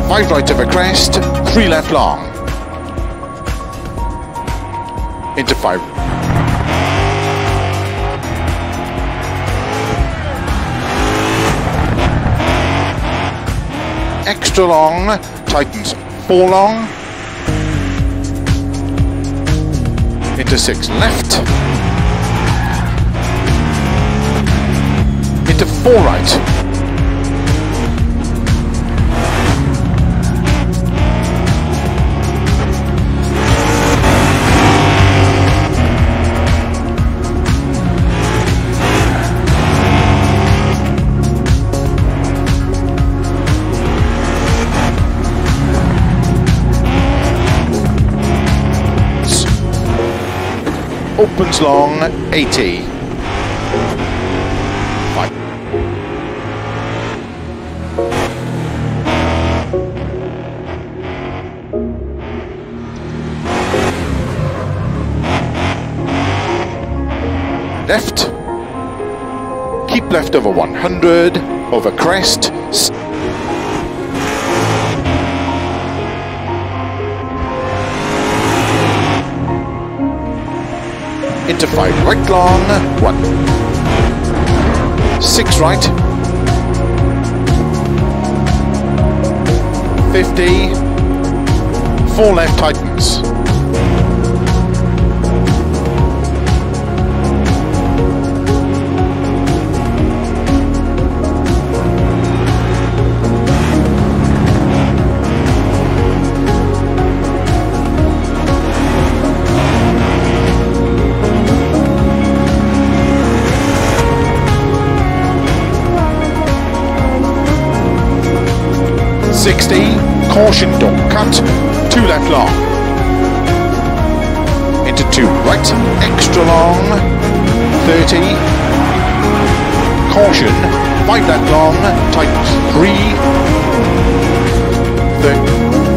5 right over crest, 3 left long. Into 5. Extra long, tightens 4 long. Into 6 left. Into 4 right. Opens long, 80. 5. Left. Keep left over 100. Over crest. Into 5 right long, 1. 6 right. 50. 4 left tightens. Caution, don't cut, 2 left long. Into 2 right, extra long, 30. Caution, 5 left long, tightens 3. 30.